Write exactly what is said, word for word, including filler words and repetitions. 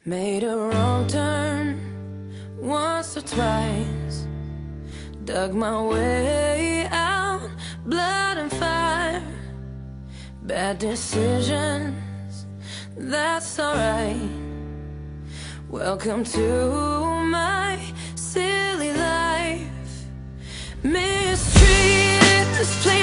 Made a wrong turn once or twice, dug my way out, blood and fire. Bad decisions, that's alright. Welcome to my silly life. Mistreated, misplaced.